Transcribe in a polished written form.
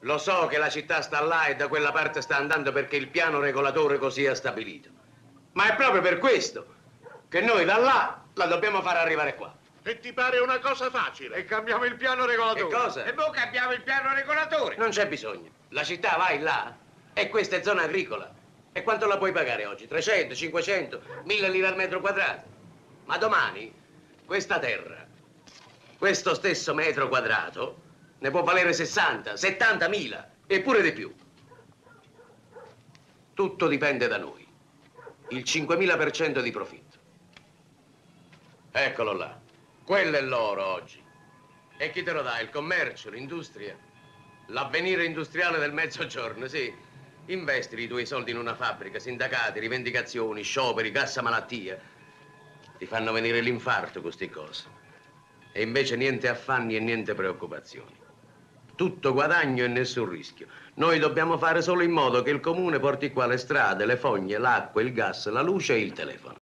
Lo so che la città sta là e da quella parte sta andando perché il piano regolatore così ha stabilito. Ma è proprio per questo che noi da là la dobbiamo far arrivare qua. E ti pare una cosa facile? E cambiamo il piano regolatore. Che cosa? E poi cambiamo il piano regolatore. Non c'è bisogno. La città vai là e questa è zona agricola. E quanto la puoi pagare oggi? 300, 500, 1000 lire al metro quadrato. Ma domani questa terra, questo stesso metro quadrato, ne può valere 60, 70.000 e pure di più. Tutto dipende da noi. Il 5.000% di profitto. Eccolo là. Quello è l'oro oggi. E chi te lo dà? Il commercio, l'industria? L'avvenire industriale del mezzogiorno, sì. Investi i tuoi soldi in una fabbrica, sindacati, rivendicazioni, scioperi, cassa malattia. Ti fanno venire l'infarto queste cose. E invece niente affanni e niente preoccupazioni. Tutto guadagno e nessun rischio. Noi dobbiamo fare solo in modo che il comune porti qua le strade, le fogne, l'acqua, il gas, la luce e il telefono.